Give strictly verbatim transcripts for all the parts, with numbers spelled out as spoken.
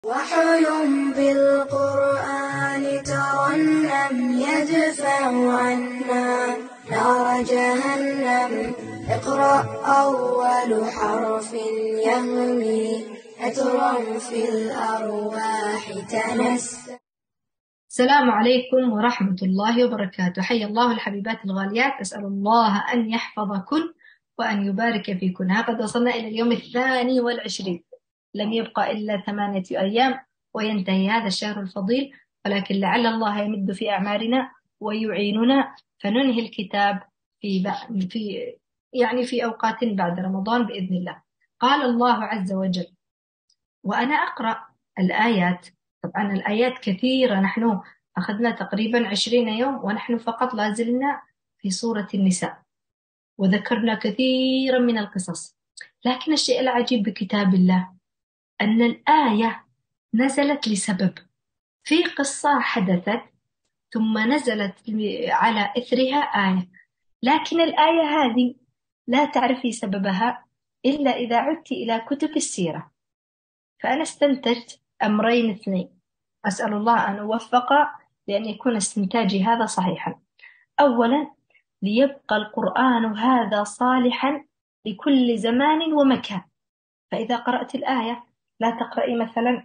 وحي بالقرآن ترنم يدفع عنا نار جهنم. اقرأ أول حرف يهمي عطرا في الأرواح تنسم. السلام عليكم ورحمة الله وبركاته. حيا الله الحبيبات الغاليات، أسأل الله أن يحفظكن وأن يبارك فيكن. ها قد وصلنا إلى اليوم الثاني والعشرين، لم يبقى إلا ثمانية أيام وينتهي هذا الشهر الفضيل، ولكن لعل الله يمد في أعمارنا ويعيننا فننهي الكتاب في في يعني في أوقات بعد رمضان بإذن الله. قال الله عز وجل، وأنا أقرأ الآيات. طبعا الآيات كثيرة، نحن أخذنا تقريبا عشرين يوم ونحن فقط لازلنا في سورة النساء، وذكرنا كثيرا من القصص. لكن الشيء العجيب بكتاب الله أن الآية نزلت لسبب، في قصة حدثت ثم نزلت على إثرها آية، لكن الآية هذه لا تعرفي سببها إلا إذا عدت إلى كتب السيرة. فأنا استنتجت أمرين اثنين، أسأل الله أن أوفق لأن يكون استنتاجي هذا صحيحا. أولا، ليبقى القرآن هذا صالحا لكل زمان ومكان. فإذا قرأت الآية لا تقرأي مثلا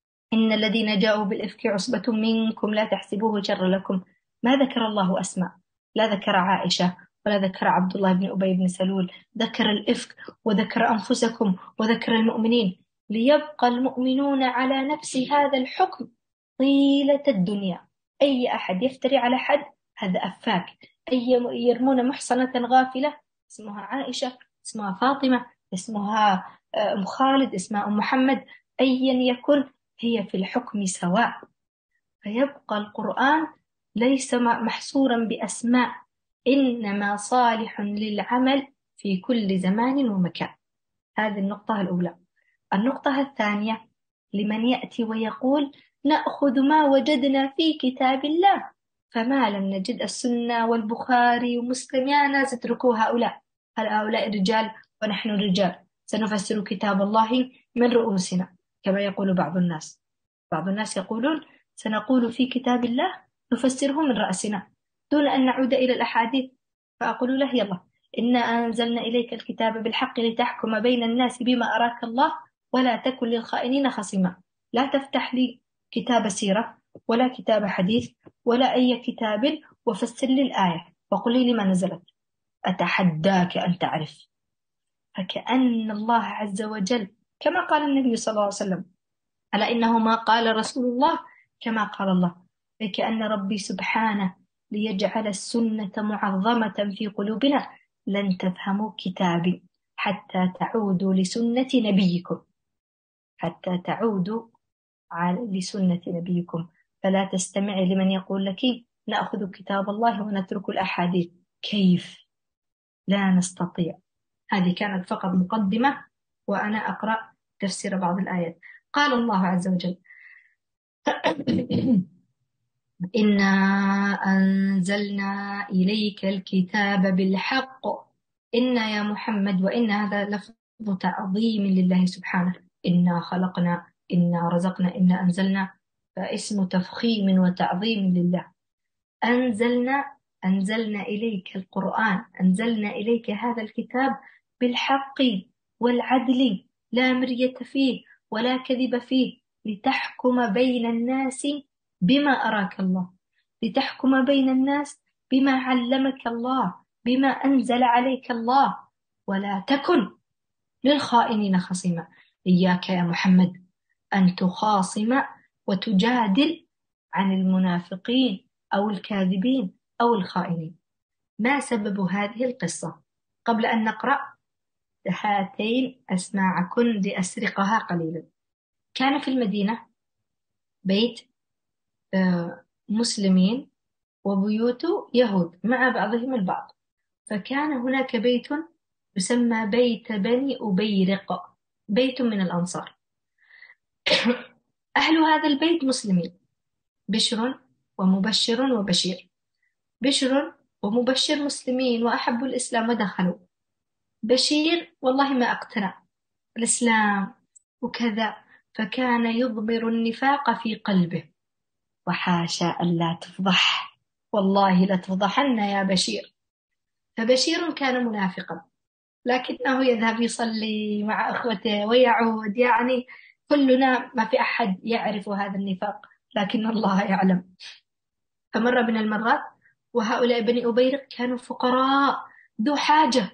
إن الذين جاءوا بالإفك عصبة منكم لا تحسبوه شر لكم، ما ذكر الله أسماء، لا ذكر عائشة ولا ذكر عبد الله بن أبي بن سلول، ذكر الإفك وذكر أنفسكم وذكر المؤمنين، ليبقى المؤمنون على نفس هذا الحكم طيلة الدنيا. أي أحد يفتري على حد هذا أفاك. أي يرمون محصنة غافلة اسمها عائشة، اسمها فاطمة، اسمها أم خالد، اسمها أم محمد، أيا يكن هي في الحكم سواء. فيبقى القرآن ليس محصورا بأسماء، إنما صالح للعمل في كل زمان ومكان. هذه النقطة الأولى. النقطة الثانية، لمن يأتي ويقول نأخذ ما وجدنا في كتاب الله، فما لم نجد السنة والبخاري ومسلم، يا ناس اتركوا هؤلاء، هل هؤلاء رجال ونحن رجال، سنفسر كتاب الله من رؤوسنا كما يقول بعض الناس. بعض الناس يقولون سنقول في كتاب الله نفسره من رأسنا دون أن نعود إلى الأحاديث. فأقول له يلا، إنا أنزلنا إليك الكتاب بالحق لتحكم بين الناس بما أراك الله ولا تكن للخائنين خصيما. لا تفتح لي كتاب سيرة ولا كتاب حديث ولا أي كتاب وفسر لي الآية وقل لي لما نزلت، أتحداك أن تعرف. فكأن الله عز وجل كما قال النبي صلى الله عليه وسلم، على إنه ما قال رسول الله كما قال الله، فكأن ربي سبحانه ليجعل السنة معظمة في قلوبنا لن تفهموا كتابي حتى تعودوا لسنة نبيكم، حتى تعودوا لسنة نبيكم. فلا تستمعي لمن يقول لك نأخذ كتاب الله ونترك الأحاديث، كيف؟ لا نستطيع. هذه كانت فقط مقدمة وأنا أقرأ تفسير بعض الآيات. قال الله عز وجل إنا أنزلنا إليك الكتاب بالحق. إن يا محمد، وإن هذا لفظ تعظيم لله سبحانه، إنا خلقنا، إنا رزقنا، إنا أنزلنا، فاسم تفخيم وتعظيم لله. أنزلنا، أنزلنا إليك القرآن، أنزلنا إليك هذا الكتاب بالحق والعدل، لا مرية فيه ولا كذب فيه، لتحكم بين الناس بما أراك الله، لتحكم بين الناس بما علمك الله، بما أنزل عليك الله، ولا تكن للخائنين خصيما. إياك يا محمد أن تخاصم وتجادل عن المنافقين أو الكاذبين أو الخائنين. ما سبب هذه القصة؟ قبل أن نقرأ هاتين أسماعكن لأسرقها قليلا. كان في المدينة بيت مسلمين وبيوت يهود مع بعضهم البعض، فكان هناك بيت يسمى بيت بني أبيرق، بيت من الأنصار. أهل هذا البيت مسلمين، بشر ومبشر وبشير. بشر ومبشر مسلمين وأحبوا الإسلام ودخلوا. بشير والله ما اقتنع الإسلام وكذا، فكان يضمر النفاق في قلبه، وحاشا ألا تفضح، والله لتفضحن يا بشير. فبشير كان منافقا، لكنه يذهب يصلي مع أخوته ويعود، يعني كلنا ما في أحد يعرف هذا النفاق، لكن الله يعلم. فمر من المرات وهؤلاء بني أبيرق كانوا فقراء ذو حاجة،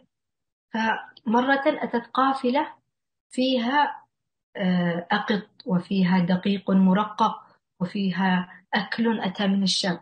فمرة أتت قافلة فيها آه، أقط، وفيها دقيق مرقق، وفيها أكل أتى من الشام.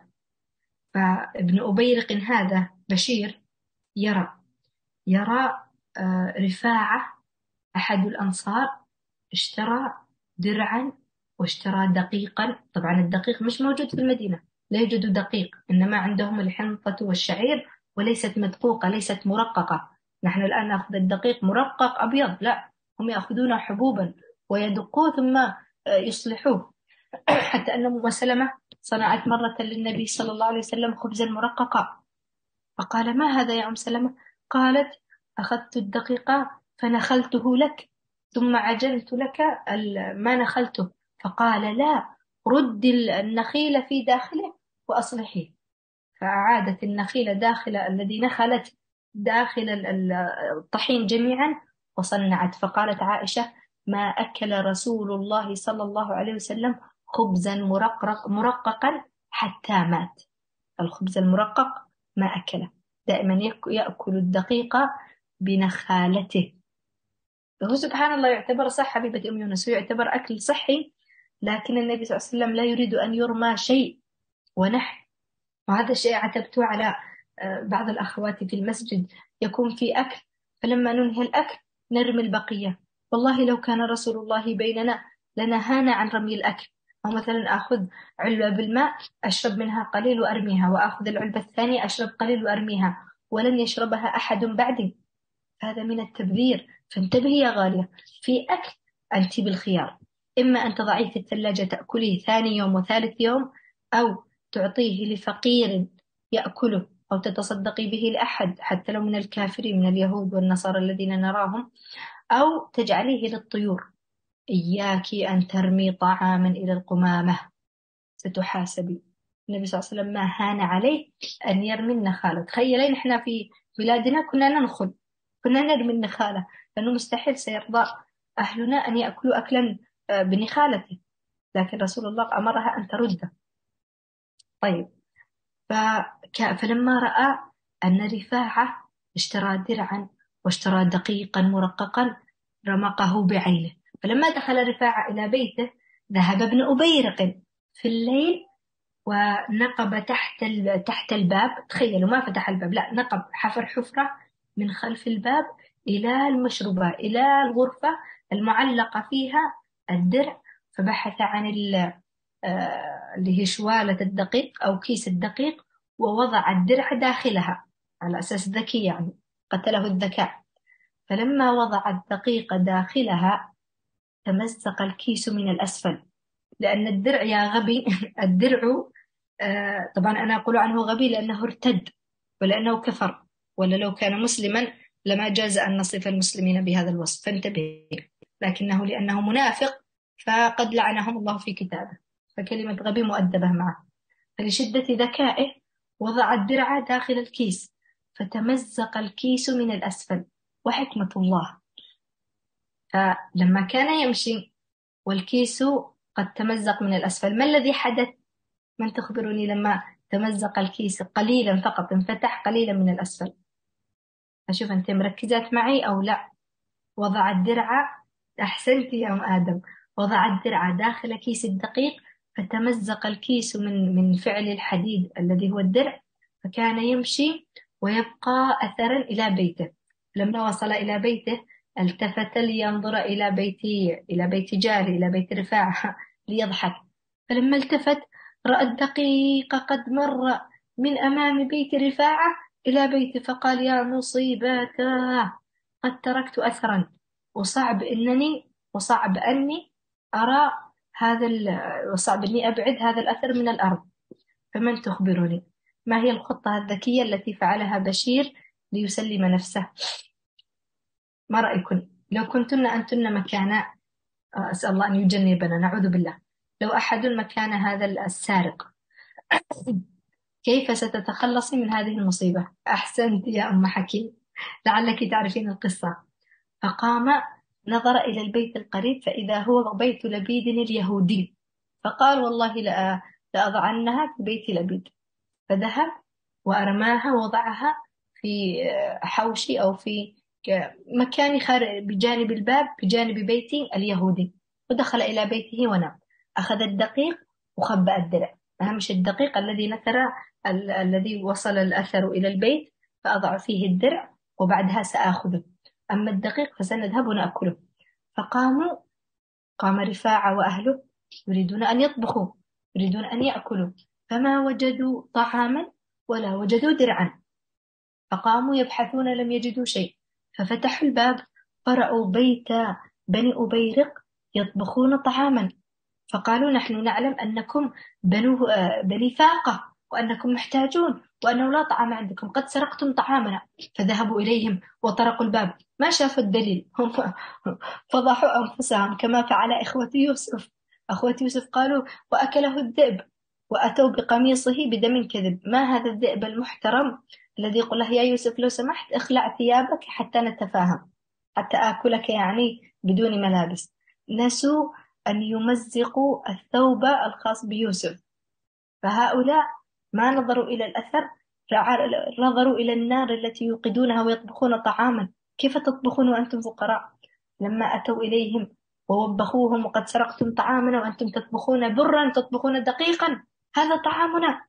فابن أبيرق هذا بشير يرى يرى آه، رفاعة أحد الأنصار اشترى درعا واشترى دقيقا. طبعا الدقيق مش موجود في المدينة، لا يوجد دقيق، إنما عندهم الحنطة والشعير، وليست مدقوقة، ليست مرققة. نحن الآن نأخذ الدقيق مرقق أبيض، لا، هم يأخذون حبوبا ويدقوه ثم آه، يصلحوه. حتى أن أم سلمة صنعت مرة للنبي صلى الله عليه وسلم خبزا مرققا، فقال: ما هذا يا أم سلمة؟ قالت: أخذت الدقيق فنخلته لك، ثم عجنت لك ما نخلته. فقال: لا، رد النخيل في داخله وأصلحيه. فأعادت النخيل داخل الذي نخلت داخل الطحين جميعا وصنعت. فقالت عائشة: ما أكل رسول الله صلى الله عليه وسلم خبزا مرقق مرققا حتى مات. الخبز المرقق ما أكله، دائما يأكل الدقيق بنخالته. هو سبحان الله يعتبر صح، حبيبة أم يونس، هو يعتبر أكل صحي، لكن النبي صلى الله عليه وسلم لا يريد أن يرمى شيء ونحن. وهذا الشيء عتبت على آه، بعض الأخوات في المسجد، يكون في أكل فلما ننهي الأكل نرمي البقية. والله لو كان رسول الله بيننا لنهانا عن رمي الأكل. أو مثلا أخذ علبة بالماء أشرب منها قليل وأرميها، وأخذ العلبة الثانية أشرب قليل وأرميها، ولن يشربها أحد بعدي. هذا من التبذير. فانتبهي يا غالية، في أكل أنت بالخيار، إما أن تضعيه في الثلاجة تأكليه ثاني يوم وثالث يوم، أو تعطيه لفقير يأكله، أو تتصدقي به لأحد حتى لو من الكافرين من اليهود والنصارى الذين نراهم، أو تجعليه للطيور. إياك أن ترمي طعاما إلى القمامة، ستحاسبي. النبي صلى الله عليه وسلم ما هان عليه أن يرمي النخالة. تخيلي نحن في بلادنا كنا ننخل، كنا نرمي النخالة، لأنه مستحيل سيرضى أهلنا أن يأكلوا أكلا آه، بنخالته، لكن رسول الله أمرها أن ترده. طيب، فك... فلما رأى أن رفاعة اشترى درعا واشترى دقيقا مرققا رمقه بعينه. فلما دخل رفاعة إلى بيته ذهب ابن أبيرق في الليل ونقب تحت تحت الباب. تخيلوا، ما فتح الباب، لا، نقب، حفر حفرة من خلف الباب إلى المشروبة، إلى الغرفة المعلقة فيها الدرع. فبحث عن آه، اللي هي شوالة الدقيق أو كيس الدقيق، ووضع الدرع داخلها على أساس ذكي، يعني قتله الذكاء. فلما وضع الدقيق داخلها تمزق الكيس من الأسفل، لأن الدرع يا غبي الدرع آه، طبعا أنا أقول عنه غبي لأنه ارتد ولأنه كفر، ولا لو كان مسلما لما جاز أن نصف المسلمين بهذا الوصف، فانتبه. لكنه لأنه منافق فقد لعنهم الله في كتابه، فكلمة غبي مؤدبة معه. فلشدة ذكائه وضع الدرع داخل الكيس فتمزق الكيس من الأسفل، وحكمة الله. فلما كان يمشي والكيس قد تمزق من الأسفل، ما الذي حدث؟ من تخبرني لما تمزق الكيس قليلا فقط، انفتح قليلا من الأسفل؟ أشوف أنت مركزات معي أو لا. وضع الدرع، أحسنت يا أم آدم، وضع الدرع داخل كيس الدقيق فتمزق الكيس من من فعل الحديد الذي هو الدرع، فكان يمشي ويبقى أثرا إلى بيته. لما وصل إلى بيته التفت لينظر إلى بيت إلى بيت جاره، إلى بيت رفاعة ليضحك. فلما التفت رأى الدقيق قد مر من أمام بيت رفاعة إلى بيته، فقال: يا مصيبته، قد تركت أثرا، وصعب إنني وصعب أني أرى هذا وصعب أني أبعد هذا الأثر من الأرض. فمن تخبرني ما هي الخطة الذكية التي فعلها بشير ليسلم نفسه؟ ما رأيكن لو كنتن أنتن مكان أسأل الله أن يجنبنا، نعوذ بالله. لو أحد مكان هذا السارق كيف ستتخلصي من هذه المصيبة؟ أحسنت يا أم حكيم، لعلك تعرفين القصة. فقام نظر إلى البيت القريب فإذا هو بيت لبيد اليهودي، فقال والله لا لأضعنها في بيت لبيد. فذهب وأرماها ووضعها في حوشي أو في مكان خارج بجانب الباب بجانب بيت اليهودي، ودخل إلى بيته ونام. أخذ الدقيق وخبأ الدرع، أهم شيء الدقيق الذي نثر ال الذي وصل الأثر إلى البيت، فأضع فيه الدرع وبعدها سآخذه، أما الدقيق فسنذهب ونأكله. فقاموا، قام رفاعة وأهله يريدون أن يطبخوا، يريدون أن يأكلوا، فما وجدوا طعاما ولا وجدوا درعا، فقاموا يبحثون لم يجدوا شيء، ففتحوا الباب فرأوا بيت بني أبيرق يطبخون طعاما، فقالوا نحن نعلم أنكم بنو بني فاقة وأنكم محتاجون وأنه لا طعام عندكم، قد سرقتم طعامنا. فذهبوا إليهم وطرقوا الباب، ما شافوا الدليل، هم فضحوا أنفسهم كما فعل إخوة يوسف. أخوة يوسف قالوا وأكله الذئب، وأتوا بقميصه بدم كذب. ما هذا الذئب المحترم الذي يقول له يا يوسف لو سمحت اخلع ثيابك حتى نتفاهم، حتى آكلك يعني بدون ملابس. نسوا أن يمزقوا الثوب الخاص بيوسف. فهؤلاء ما نظروا إلى الأثر، نظروا إلى النار التي يوقدونها ويطبخون طعاما. كيف تطبخون وأنتم فقراء؟ لما أتوا إليهم ووبخوهم وقد سرقتم طعامنا وأنتم تطبخون برا تطبخون دقيقا، هذا طعامنا.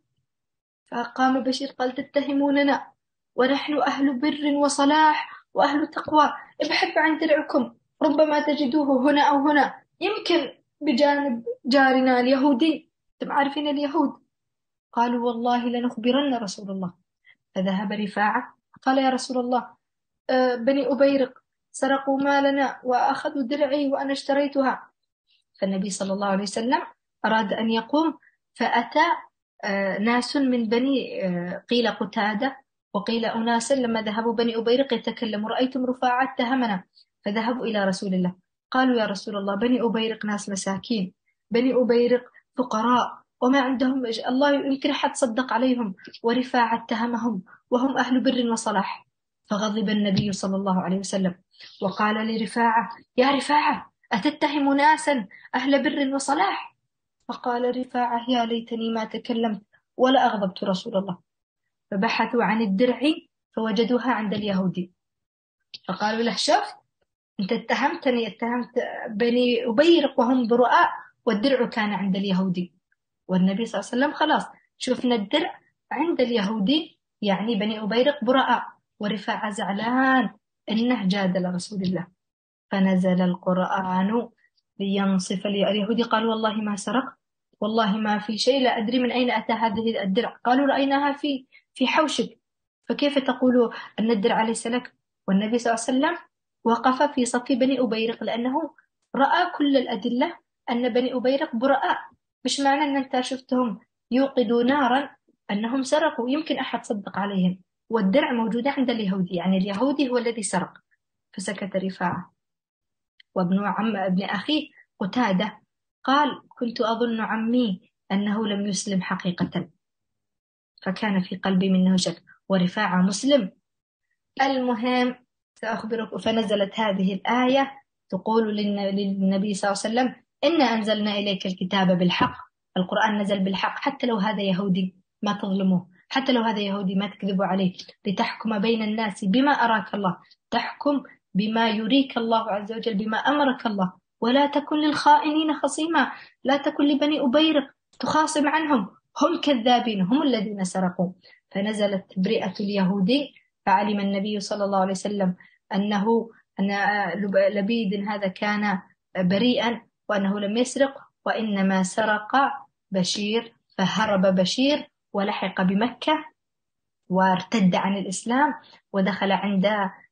فقام بشير قال تتهموننا ونحن أهل بر وصلاح وأهل تقوى، ابحثوا عن درعكم ربما تجدوه هنا أو هنا، يمكن بجانب جارنا اليهودي، أنتم عارفين اليهود. قالوا والله لنخبرن رسول الله. فذهب رفاعة قال يا رسول الله آه، بني أبيرق سرقوا مالنا وأخذوا درعي وأنا اشتريتها. فالنبي صلى الله عليه وسلم أراد أن يقوم، فأتى آه، ناس من بني آه، قيل قتادة وقيل أناس لما ذهبوا بني أبيرق يتكلموا رأيتم رفاعة اتهمنا، فذهبوا إلى رسول الله قالوا يا رسول الله بني أبيرق ناس مساكين، بني أبيرق فقراء وما عندهم الله يمكن أحد صدق عليهم، ورفاعة اتهمهم وهم أهل بر وصلاح. فغضب النبي صلى الله عليه وسلم وقال لرفاعة يا رفاعة أتتهم ناسا أهل بر وصلاح؟ فقال رفاعة يا ليتني ما تكلمت ولا أغضبت رسول الله. فبحثوا عن الدرع فوجدوها عند اليهودي، فقالوا له شفت أنت اتهمتني، اتهمت بني أبيرق وهم برؤاء والدرع كان عند اليهودي. والنبي صلى الله عليه وسلم خلاص شفنا الدرع عند اليهودي يعني بني أبيرق براء، ورفاعة زعلان إنه جادل رسول الله. فنزل القرآن لينصف اليهودي. قال والله ما سرق، والله ما في شيء، لا أدري من أين أتى هذه الدرع. قالوا رأيناها في في حوشك، فكيف تقول أن الدرع ليس لك؟ والنبي صلى الله عليه وسلم وقف في صف بني أبيرق لأنه رأى كل الأدلة أن بني أبيرق براء، مش معنى أن أنت شفتهم يوقدوا نارا أنهم سرقوا، يمكن أحد صدق عليهم، والدرع موجودة عند اليهودي يعني اليهودي هو الذي سرق. فسكت رفاعة. وابن عم ابن أخيه قتادة قال كنت أظن عمي أنه لم يسلم حقيقة، فكان في قلبي منه شك، ورفاعة مسلم. المهم سأخبرك. فنزلت هذه الآية تقول للنبي صلى الله عليه وسلم إنا أنزلنا إليك الكتاب بالحق، القرآن نزل بالحق، حتى لو هذا يهودي ما تظلموه، حتى لو هذا يهودي ما تكذبوا عليه، لتحكم بين الناس بما أراك الله، تحكم بما يريك الله عز وجل، بما أمرك الله، ولا تكن للخائنين خصيما، لا تكن لبني أبيرق تخاصم عنهم، هم كذابين، هم الذين سرقوا. فنزلت تبرئة اليهودي، فعلم النبي صلى الله عليه وسلم أنه أن لبيد هذا كان بريئا وأنه لم يسرق، وإنما سرق بشير. فهرب بشير ولحق بمكة وارتد عن الإسلام، ودخل عند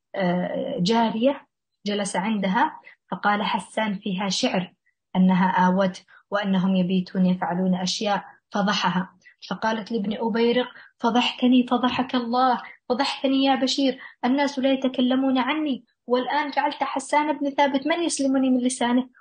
جارية جلس عندها، فقال حسان فيها شعر أنها آوت وأنهم يبيتون يفعلون أشياء، فضحها. فقالت لابن أبيرق فضحتني فضحك الله، فضحتني يا بشير، الناس لا يتكلمون عني، والآن جعلت حسان بن ثابت من يسلمني من لسانه،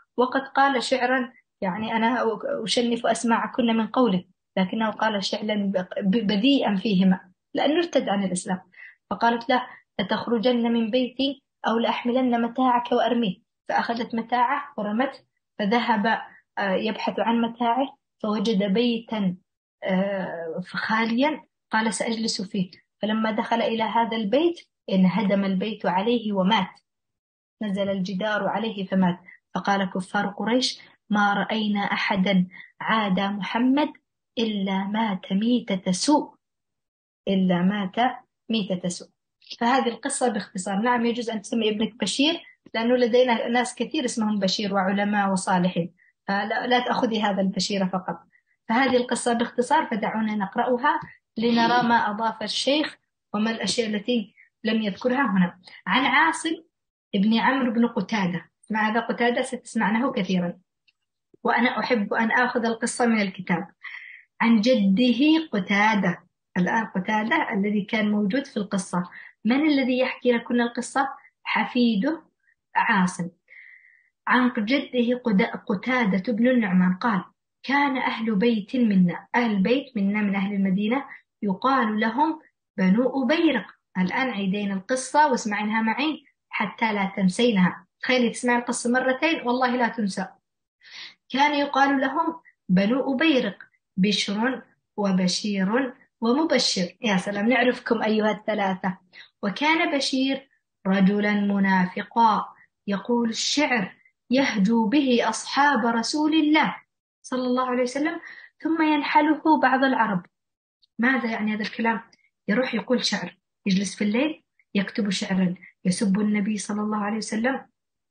وقد قال شعرا، يعني أنا أشنف أسماعكن من قوله، لكنه قال شعرا بذيئا فيهما لأنه ارتد عن الإسلام. فقالت له: لتخرجن من بيتي أو لأحملن متاعك وأرميه. فأخذت متاعه ورمته، فذهب آه، يبحث عن متاعه، فوجد بيتا آه، خاليا، قال: سأجلس فيه. فلما دخل إلى هذا البيت انهدم البيت عليه ومات، نزل الجدار عليه فمات. فقال كفار قريش: ما رأينا أحدا عادى محمد إلا مات ميتة سوء، إلا مات ميتة سوء. فهذه القصة باختصار. نعم، يجوز أن تسمي ابنك بشير، لأنه لدينا ناس كثير اسمهم بشير وعلماء وصالحين، فلا لا تأخذي هذا البشير فقط. فهذه القصة باختصار، فدعونا نقرأها لنرى ما أضاف الشيخ وما الأشياء التي لم يذكرها هنا. عن عاصم ابن عمرو بن قتادة. مع هذا قتادة ستسمعناه كثيرا، وأنا أحب أن آخذ القصة من الكتاب. عن جده قتادة. الآن قتادة الذي كان موجود في القصة، من الذي يحكي لكم القصة؟ حفيده عاصم. عن جده قتادة بن النعمان قال: كان أهل بيت منا، أهل بيت منا من أهل المدينة، يقال لهم بنو أبيرق. الآن عيدين القصة واسمعينها معي حتى لا تنسينها. تخيلي تسمعي القصة مرتين والله لا تنسى. كان يقال لهم بنو أبيرق، بشر وبشير ومبشر. يا سلام، نعرفكم أيها الثلاثة. وكان بشير رجلا منافقا يقول الشعر، يهجو به أصحاب رسول الله صلى الله عليه وسلم ثم ينحله بعض العرب. ماذا يعني هذا الكلام؟ يروح يقول شعر، يجلس في الليل يكتب شعرا يسب النبي صلى الله عليه وسلم.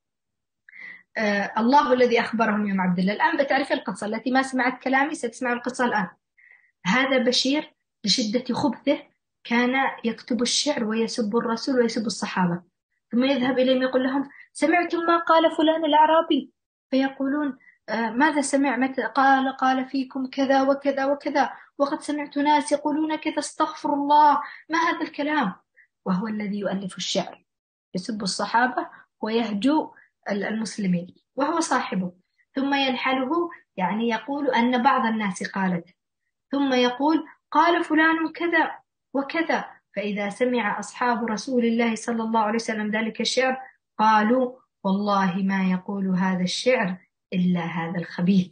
آه الله الذي أخبرهم يوم عبد الله. الآن بتعرف القصة، التي ما سمعت كلامي ستسمع القصة الآن. هذا بشير لشدة خبثه كان يكتب الشعر ويسب الرسول ويسب الصحابة، ثم يذهب إليهم يقول لهم: سمعتم ما قال فلان الأعرابي؟ فيقولون: آه ماذا سمع؟ متى قال؟ قال فيكم كذا وكذا وكذا، وقد سمعت ناس يقولون كذا، استغفر الله، ما هذا الكلام؟ وهو الذي يؤلف الشعر، يسب الصحابة ويهجو المسلمين وهو صاحبه. ثم ينحله، يعني يقول أن بعض الناس قالت، ثم يقول: قال فلان كذا وكذا. فإذا سمع أصحاب رسول الله صلى الله عليه وسلم ذلك الشعر قالوا: والله ما يقول هذا الشعر إلا هذا الخبيث.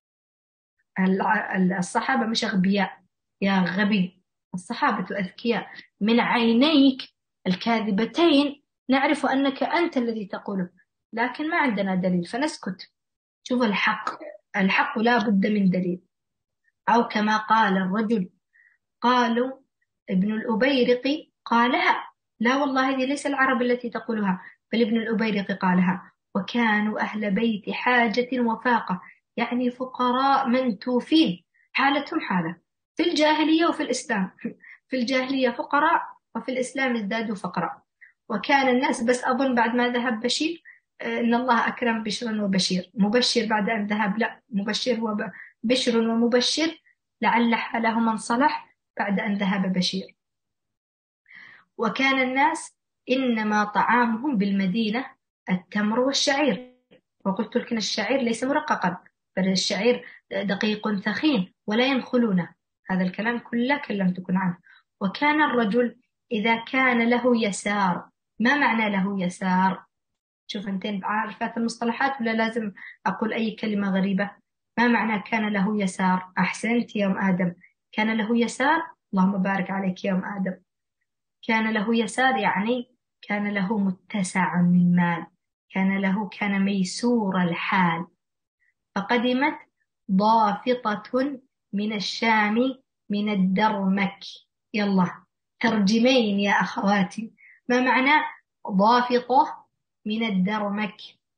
الصحابة مش أغبياء يا غبي، الصحابة أذكياء. من عينيك الكاذبتين نعرف أنك أنت الذي تقوله، لكن ما عندنا دليل فنسكت. شوف الحق، الحق لا بد من دليل. أو كما قال الرجل، قالوا ابن الأبيرق قالها. لا والله هذه ليس العرب التي تقولها، بل ابن الأبيرق قالها. وكانوا أهل بيت حاجة وفاقة، يعني فقراء منتوفين، حالتهم حالة في الجاهلية وفي الإسلام. في الجاهلية فقراء، وفي الإسلام ازدادوا فقراء. وكان الناس، بس أظن بعد ما ذهب بشير إن الله أكرم بشرا وبشير. مبشر بعد أن ذهب لا، مبشر هو بشر ومبشر، لعل حالهما انصلح بعد أن ذهب بشير. وكان الناس إنما طعامهم بالمدينة التمر والشعير. وقلت لكم الشعير ليس مرققا، بل الشعير دقيق ثخين ولا ينخلونه. هذا الكلام كله كلمتكم عنه. وكان الرجل إذا كان له يسار. ما معنى له يسار؟ شوف انتين عارفات المصطلحات ولا لازم أقول أي كلمة غريبة؟ ما معنى كان له يسار؟ أحسنت يا أم آدم، كان له يسار. اللهم بارك عليك يا أم آدم. كان له يسار يعني كان له متسع من مال، كان له كان ميسور الحال. فقدمت ضافطة من الشام من الدرمك. يلا ترجمين يا أخواتي، ما معنى ضافطة من الدرمك؟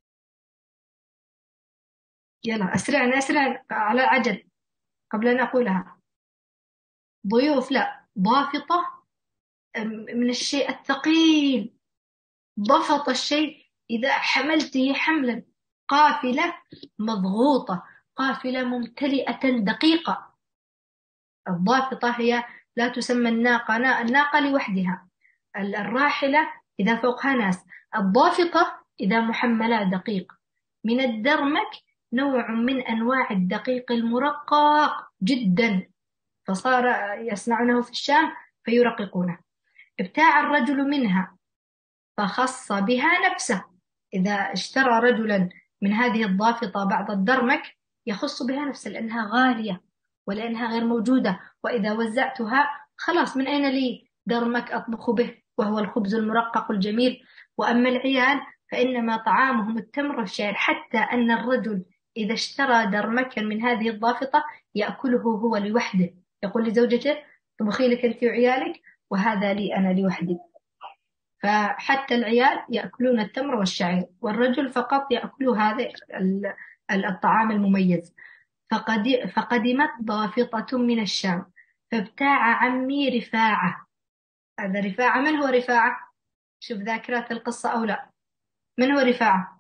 يلا أسرعنا أسرعنا على العجل قبل أن أقولها. ضيوف لا، ضافطة من الشيء الثقيل. ضفط الشيء إذا حملته حملا. قافلة مضغوطة، قافلة ممتلئة دقيقة. الضافطة هي لا تسمى الناقة، الناقة لوحدها، الراحلة إذا فوقها ناس. الضافطة إذا محملة دقيق. من الدرمك نوع من أنواع الدقيق المرقق جدا، فصار يصنعونه في الشام فيرققونه. ابتاع الرجل منها فخص بها نفسه. إذا اشترى رجلا من هذه الضافطة بعض الدرمك يخص بها نفسه لأنها غالية ولأنها غير موجودة، وإذا وزعتها خلاص من أين لي درمك أطبخ به وهو الخبز المرقق الجميل. وأما العيال فإنما طعامهم التمر والشعير، حتى أن الرجل إذا اشترى درمكا من هذه الضافطة يأكله هو لوحده، يقول لزوجته طبخي لك أنت وعيالك وهذا لي أنا لوحدي. فحتى العيال يأكلون التمر والشعير، والرجل فقط يأكل هذا الطعام المميز. فقد فقدمت ضافطة من الشام فابتاع عمي رفاعة. هذا رفاعة، من هو رفاعة؟ شوف ذاكرة القصة أو لا. من هو رفاعة؟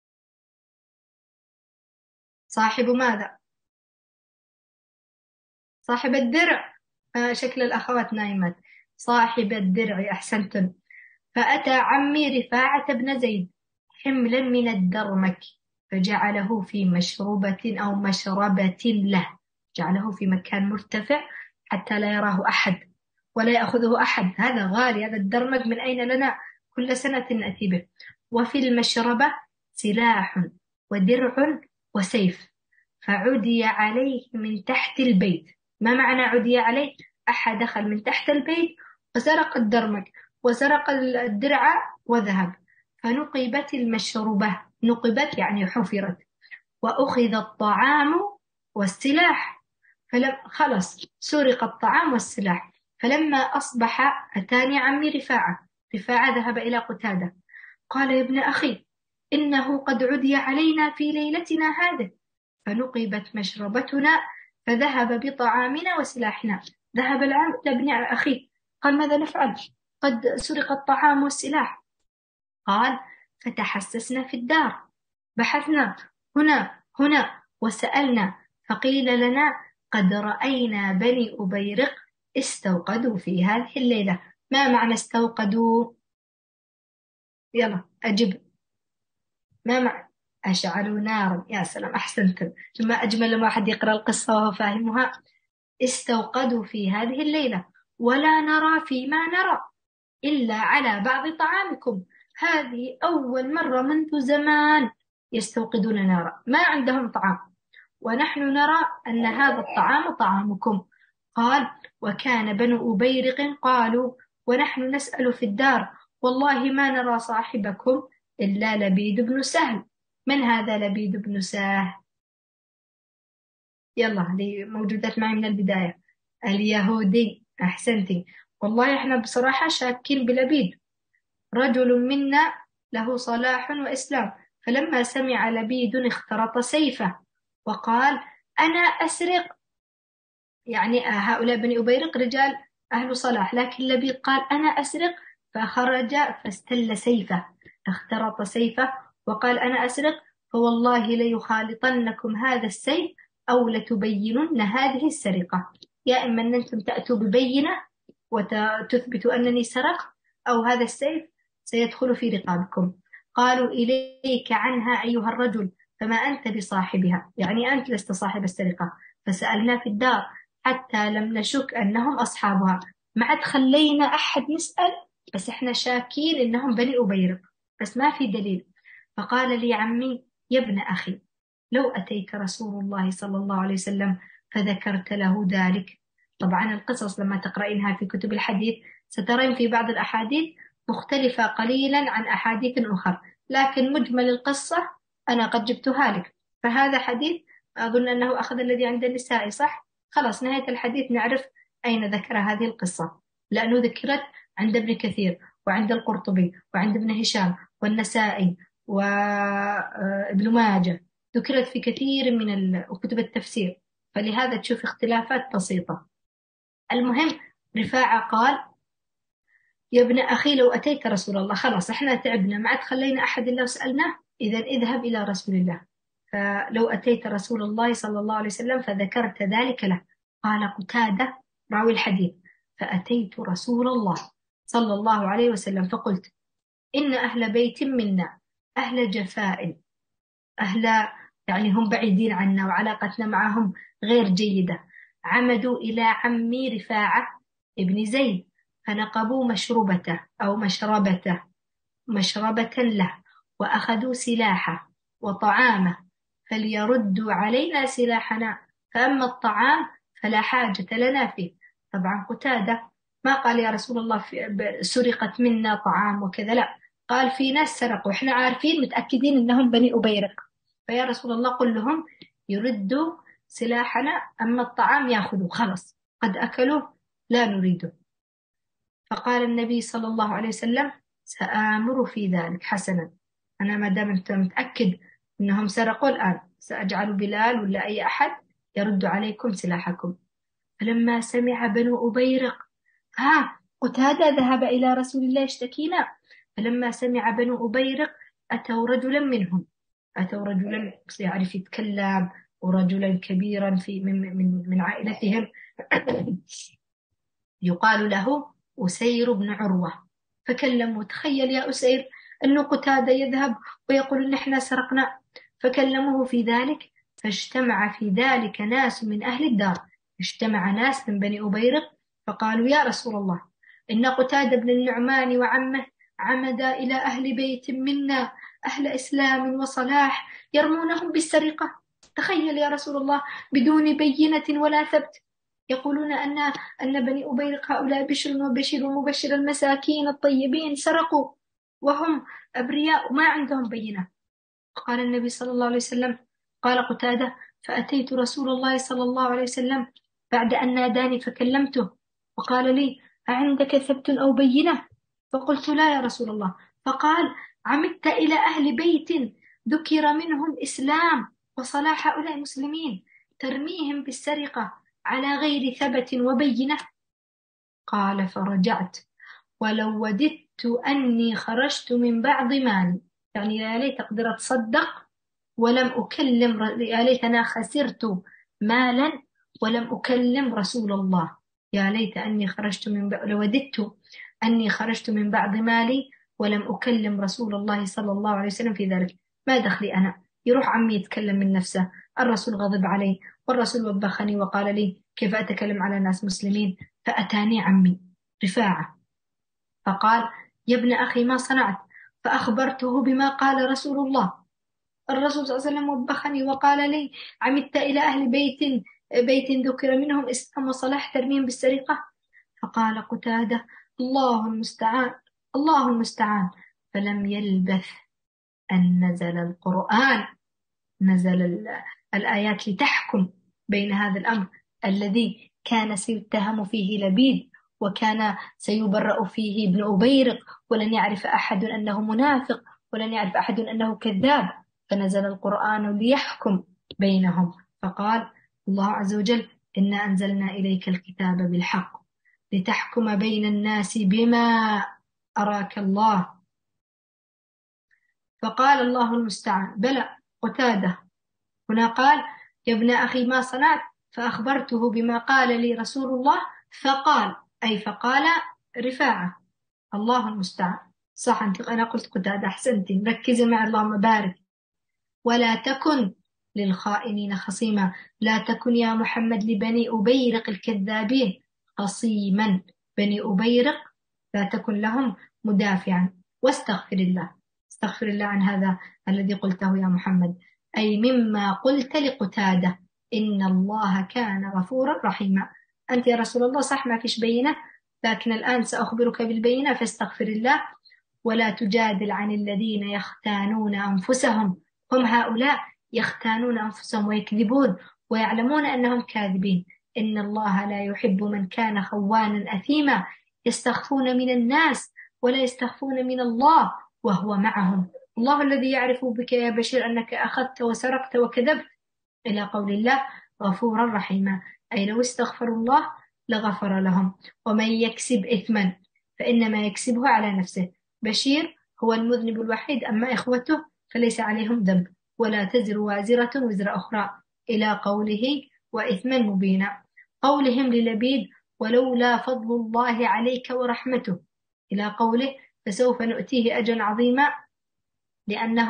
صاحب ماذا؟ صاحب الدرع. آه شكل الأخوات نايمات. صاحب الدرع، أحسنتم. فأتى عمي رفاعة بن زيد حملا من الدرمك فجعله في مشروبة أو مشربة له، جعله في مكان مرتفع حتى لا يراه أحد ولا يأخذه أحد. هذا غالي، هذا الدرمك من أين لنا كل سنة نأتي به. وفي المشربة سلاح ودرع وسيف، فعدي عليه من تحت البيت. ما معنى عدي عليه؟ أحد دخل من تحت البيت وسرق الدرمك وسرق الدرع وذهب. فنقبت المشروبة، نقبت يعني حفرت، وأخذ الطعام والسلاح. فلم خلص سرق الطعام والسلاح. فلما أصبح أتاني عمي رفاعة. رفاعة ذهب إلى قتادة قال يا ابن أخي إنه قد عدي علينا في ليلتنا هذه. فنقبت مشربتنا فذهب بطعامنا وسلاحنا. ذهب العام لابن أخي قال ماذا نفعل؟ قد سرق الطعام والسلاح. قال فتحسسنا في الدار، بحثنا هنا هنا وسألنا، فقيل لنا قد رأينا بني أبيرق استوقدوا في هذه الليلة. ما معنى استوقدوا؟ يلا أجب. ما معنى أشعلوا نارا؟ يا سلام، أحسنتم. ثم أجمل لما أحد يقرأ القصة وهو فاهمها. استوقدوا في هذه الليلة ولا نرى فيما نرى إلا على بعض طعامكم. هذه أول مرة منذ زمان يستوقدون نارا، ما عندهم طعام ونحن نرى أن هذا الطعام طعامكم. قال وكان بنو أبيرق قالوا ونحن نسأل في الدار والله ما نرى صاحبكم إلا لبيد بن سهل. من هذا لبيد بن سهل؟ يلا هذه موجودات معي من البداية. اليهودي، أحسنتي. والله احنا بصراحة شاكين بلبيد، رجل منا له صلاح وإسلام. فلما سمع لبيد اخترط سيفه وقال أنا أسرق. يعني هؤلاء بني أبيرق رجال أهل صلاح، لكن لبيد قال أنا أسرق، فخرج فاستل سيفه، اخترط سيفه وقال أنا أسرق، فوالله ليخالطنكم هذا السيف أو لتبينن هذه السرقة. يا إما أن أنتم تأتوا ببينة وتثبتوا أنني سرقت، أو هذا السيف سيدخل في رقابكم. قالوا إليك عنها أيها الرجل فما أنت بصاحبها، يعني أنت لست صاحب السرقة. فسألنا في الدار حتى لم نشك أنهم أصحابها، ما عاد خلينا أحد يسأل، بس إحنا شاكين إنهم بني أبيرق بس ما في دليل. فقال لي عمي يا ابن أخي لو أتيت رسول الله صلى الله عليه وسلم فذكرت له ذلك. طبعا القصص لما تقرأينها في كتب الحديث سترين في بعض الأحاديث مختلفة قليلا عن أحاديث أخرى، لكن مجمل القصة أنا قد جبتها لك. فهذا حديث أظن أنه أخذ الذي عند النساء، صح؟ خلاص نهاية الحديث نعرف أين ذكر هذه القصة، لأنه ذكرت عند ابن كثير وعند القرطبي وعند ابن هشام والنسائي وابن ماجه، ذكرت في كثير من كتب التفسير، فلهذا تشوف اختلافات بسيطة. المهم رفاعة قال يا ابن أخي لو أتيت رسول الله، خلاص احنا تعبنا ما عاد خلينا أحد إلا وسألناه، إذا اذهب إلى رسول الله. فلو أتيت رسول الله صلى الله عليه وسلم فذكرت ذلك له. قال قتادة راوي الحديث فأتيت رسول الله صلى الله عليه وسلم فقلت إن أهل بيت منا أهل جفاء أهل يعني هم بعيدين عنا وعلاقتنا معهم غير جيدة. عمدوا إلى عمي رفاعة ابن زيد فنقبوا مشربته أو مشربته مشربة له، وأخذوا سلاحه وطعامه، فليردوا علينا سلاحنا، فأما الطعام فلا حاجة لنا فيه. طبعا قتادة ما قال يا رسول الله في ب- سرقت منا طعام وكذا، لا، قال في ناس سرقوا احنا عارفين متأكدين انهم بني أبيرق، فيا رسول الله قل لهم يردوا سلاحنا، أما الطعام ياخذوا، خلص قد أكلوا لا نريده. فقال النبي صلى الله عليه وسلم سآمر في ذلك. حسنا، أنا ما دام أنت متأكد أنهم سرقوا الآن سأجعل بلال ولا أي أحد يرد عليكم سلاحكم. فلما سمع بنو أبيرق ها قتادة ذهب إلى رسول الله يشتكينا، فلما سمع بنو أبيرق أتوا رجلا منهم، أتوا رجلا يعرف يتكلم ورجلا كبيرا في من من من عائلتهم يقال له أسير بن عروة، فكلموا. تخيل يا أسير أنه قتادة يذهب ويقول إن إحنا سرقنا، فكلموه في ذلك، فاجتمع في ذلك ناس من أهل الدار، اجتمع ناس من بني أبيرق فقالوا يا رسول الله إن قتادة بن النعمان وعمه عمدا إلى أهل بيت منا أهل إسلام وصلاح يرمونهم بالسرقة. تخيل يا رسول الله بدون بينة ولا ثبت يقولون أن أن بني أبيرق هؤلاء بشر وبشير ومبشر المساكين الطيبين سرقوا وهم أبرياء وما عندهم بينة. قال النبي صلى الله عليه وسلم، قال قتادة فأتيت رسول الله صلى الله عليه وسلم بعد أن ناداني فكلمته وقال لي أعندك ثبت أو بينة؟ فقلت لا يا رسول الله. فقال عمدت إلى أهل بيت ذكر منهم إسلام وصلاح هؤلاء مسلمين ترميهم بالسرقة على غير ثبت وبينة؟ قال فرجعت ولو وددت أني خرجت من بعض مالي، يعني يا ليت أقدر أتصدق ولم أكلم، يا ليت أنا خسرت مالا ولم أكلم رسول الله، يا ليت أني خرجت من بعض، لوددت أني خرجت من بعض مالي ولم أكلم رسول الله صلى الله عليه وسلم في ذلك. ما دخلي أنا، يروح عمي يتكلم من نفسه، الرسول غضب علي والرسول وبخني وقال لي كيف أتكلم على ناس مسلمين. فأتاني عمي رفاعة فقال يا ابن أخي ما صنعت؟ فأخبرته بما قال رسول الله. الرسول صلى الله عليه وسلم وبخني وقال لي عمدت إلى أهل بيت بيت ذكر منهم إسلام وصلاح ترميهم بالسرقة. فقال قتادة الله المستعان الله المستعان. فلم يلبث أن نزل القرآن، نزل ال- الآيات لتحكم بين هذا الأمر الذي كان سيتهم فيه لبيد وكان سيبرأ فيه ابن أبيرق، ولن يعرف أحد أنه منافق ولن يعرف أحد أنه كذاب، فنزل القرآن ليحكم بينهم. فقال الله عز وجل إنا أنزلنا إليك الكتاب بالحق لتحكم بين الناس بما أراك الله. فقال الله المستعان بلى قتادة هنا قال يا ابن أخي ما صنعت؟ فأخبرته بما قال لي رسول الله، فقال أي فقال رفاعة الله المستعان. صح أنت، أنا قلت قتادة، أحسنتي مركزة مع اللهم بارك. ولا تكن للخائنين خصيما، لا تكن يا محمد لبني أبيرق الكذابين خصيما، بني أبيرق لا تكن لهم مدافعا، واستغفر الله، استغفر الله عن هذا الذي قلته يا محمد، أي مما قلت لقتادة إن الله كان غفورا رحيما. أنت يا رسول الله صح ما فيش بينة، لكن الآن سأخبرك بالبينة فاستغفر الله. ولا تجادل عن الذين يختانون أنفسهم، هم هؤلاء يختانون أنفسهم ويكذبون ويعلمون أنهم كاذبين. إن الله لا يحب من كان خوانا أثيما، يستخفون من الناس ولا يستخفون من الله وهو معهم. الله الذي يعرف بك يا بشير أنك أخذت وسرقت وكذبت، إلى قول الله غفورا رحيما، أي لو استغفروا الله لغفر لهم. ومن يكسب إثما فإنما يكسبه على نفسه. بشير هو المذنب الوحيد، أما إخوته فليس عليهم ذنب، ولا تزر وازرة وزر أخرى، إلى قوله وإثما مبينا. قولهم للبيد ولولا فضل الله عليك ورحمته، إلى قوله فسوف نؤتيه أجرا عظيما، لأنه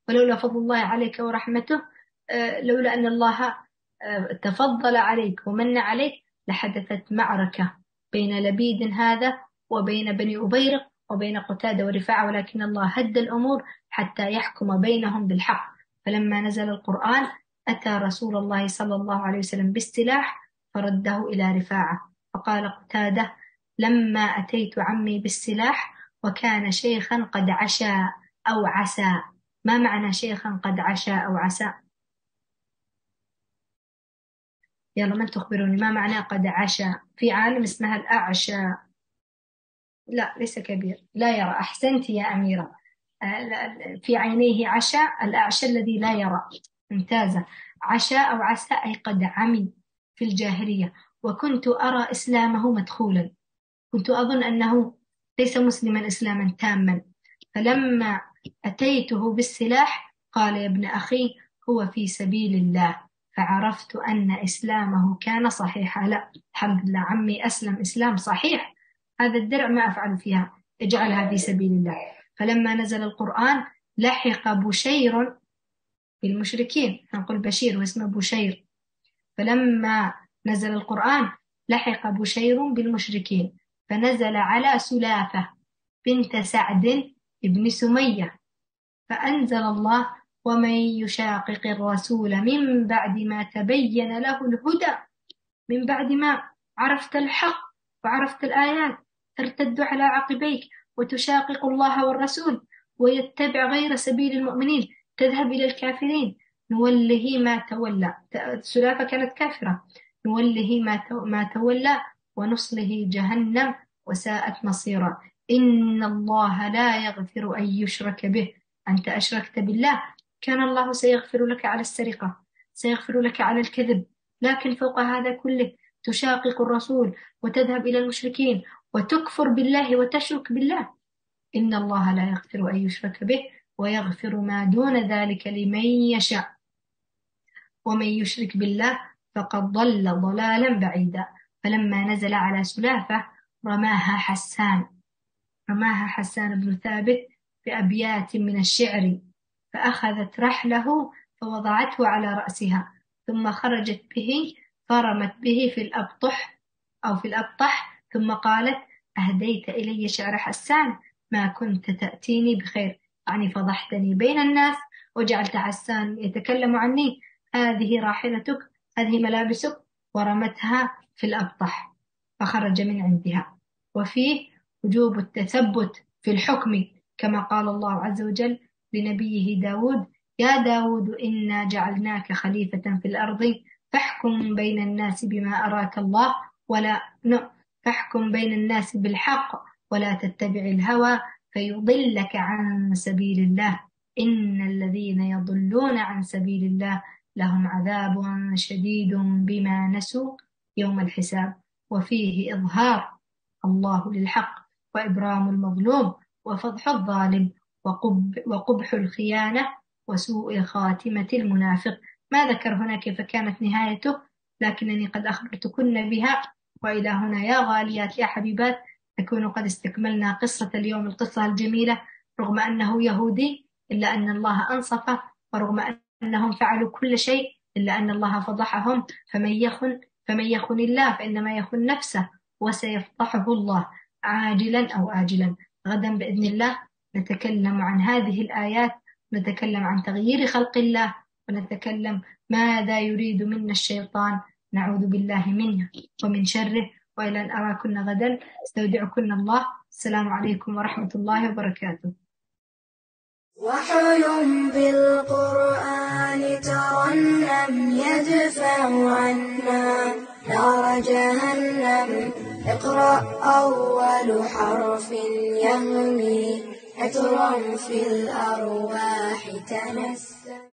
ولولا فضل الله عليك ورحمته، لولا أن الله تفضل عليك ومن عليك لحدثت معركة بين لبيد هذا وبين بني أبيرق وبين قتادة ورفاعة، ولكن الله هد الأمور حتى يحكم بينهم بالحق. فلما نزل القرآن أتى رسول الله صلى الله عليه وسلم بالسلاح فرده إلى رفاعة، فقال قتادة: لما أتيت عمي بالسلاح وكان شيخا قد عشا أو عسى. ما معنى شيخا قد عشا أو عسى؟ يلا من تخبروني ما معنى قد عشا؟ في عالم اسمها الأعشى. لا ليس كبير، لا يرى. أحسنت يا أميرة، في عينيه عشا، الأعشى الذي لا يرى. ممتازة. عشا أو عسى أي قد عمي في الجاهلية، وكنت أرى إسلامه مدخولا، كنت أظن أنه ليس مسلما إسلاما تاما. فلما أتيته بالسلاح قال: يا ابن أخي هو في سبيل الله، فعرفت أن إسلامه كان صحيحا. لا الحمد لله عمي أسلم إسلام صحيح، هذا الدرع ما أفعل فيها، اجعلها في سبيل الله. فلما نزل القرآن لحق بشير بالمشركين، نقول بشير واسمه بشير. فلما نزل القرآن لحق بشير بالمشركين، فنزل على سلافة بنت سعد ابن سمية، فأنزل الله: ومن يشاقق الرسول من بعد ما تبين له الهدى، من بعد ما عرفت الحق وعرفت الآيات ترتد على عقبيك وتشاقق الله والرسول ويتبع غير سبيل المؤمنين تذهب إلى الكافرين، نوله ما تولى. سلافة كانت كافرة. نوله ما ما تولى ونصله جهنم وساءت مصيرا. إن الله لا يغفر أن يشرك به. أنت أشركت بالله، كان الله سيغفر لك على السرقة، سيغفر لك على الكذب، لكن فوق هذا كله تشاقق الرسول وتذهب إلى المشركين وتكفر بالله وتشرك بالله. إن الله لا يغفر أن يشرك به ويغفر ما دون ذلك لمن يشاء، ومن يشرك بالله فقد ضل ضلالا بعيدا. فلما نزل على سلافة رماها حسان رماها حسان بن ثابت بأبيات من الشعر، فأخذت رحله فوضعته على رأسها، ثم خرجت به فرمت به في الأبطح أو في الأبطح، ثم قالت: أهديت إلي شعر حسان ما كنت تأتيني بخير، يعني فضحتني بين الناس وجعلت حسان يتكلم عني. هذه راحلتك، هذه ملابسك، ورمتها في الأبطح فخرج من عندها. وفيه وجوب التثبت في الحكم، كما قال الله عز وجل لنبيه داود: يا داود إنا جعلناك خليفة في الأرض فاحكم بين الناس بما أراك الله ولا فاحكم بين الناس بالحق ولا تتبع الهوى فيضلك عن سبيل الله، إن الذين يضلون عن سبيل الله لهم عذاب شديد بما نسوا يوم الحساب. وفيه إظهار الله للحق وإبرام المظلوم وفضح الظالم وقبح الخيانة وسوء خاتمة المنافق. ما ذكر هنا كيف كانت نهايته، لكنني قد أخبرتكن بها. وإلى هنا يا غاليات يا حبيبات نكون قد استكملنا قصة اليوم، القصة الجميلة. رغم أنه يهودي إلا أن الله أنصفه، ورغم أنهم فعلوا كل شيء إلا أن الله فضحهم. فمن يخن فمن يخن الله فإنما يخن نفسه وسيفضحه الله عاجلا أو آجلا. غدا بإذن الله نتكلم عن هذه الآيات، نتكلم عن تغيير خلق الله، ونتكلم ماذا يريد منا الشيطان، نعوذ بالله منه ومن شره. وإلى أن أراكن غدا استودعكن الله. السلام عليكم ورحمة الله وبركاته. وحي بالقرآن ترنم يدفع عنا نار جهنم. اقرأ أول حرف يهمي عطرا في الأرواح تنسم.